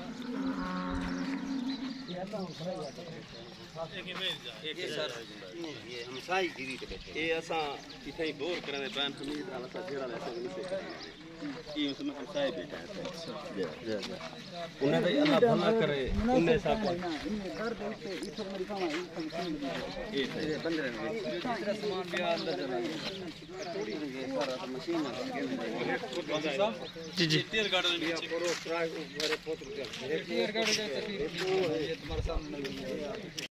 ये सर ये हम साई गिरी ते बैठे ये असा इथे बोर करने बैन हमीद वाला सा जेड़ा ऐसे नहीं से ये उसमें हम साई बैठे हैं जी उन्हें भाई अल्लाह भला करे उन्हें साथ कर देते इथों मेरी खाना ये बंदे ने दूसरा सामान भी अंदर चला थोड़ी हो गई सारा मशीन है जी जी टीयर गार्डन में पूरा ट्राई घरे पोत रुपया टीयर गार्डन ये तुम्हारे सामने